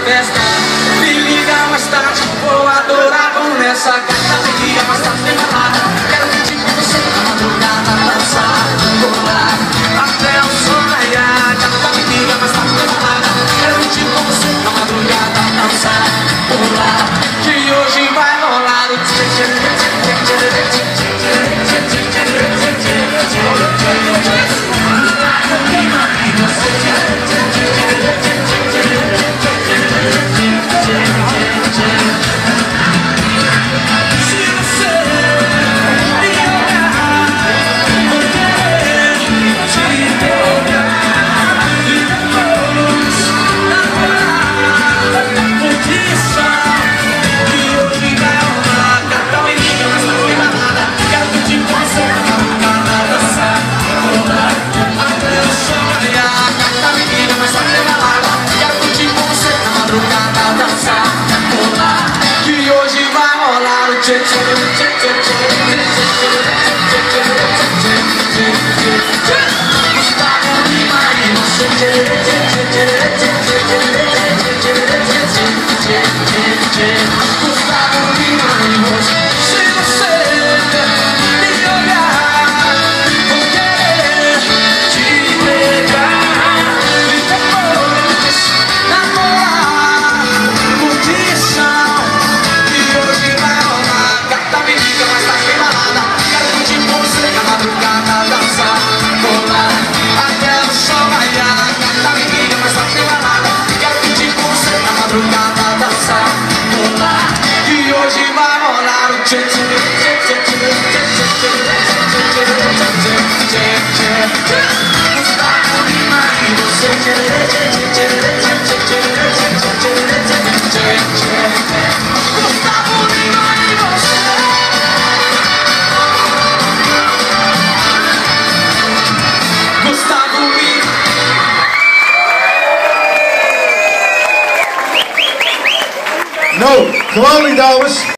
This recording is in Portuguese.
festa. Me liga mais tarde, vou adorar. Vamos nessa gata, me liga mais tarde, tem balada. Quero curtir com você na madrugada, dançar, rolar até o sol raiar. Gata, me liga mais tarde, tem balada. Quero curtir com você na madrugada, dançar, rolar. Que hoje vai rolar o Nou, gewoon niet dames.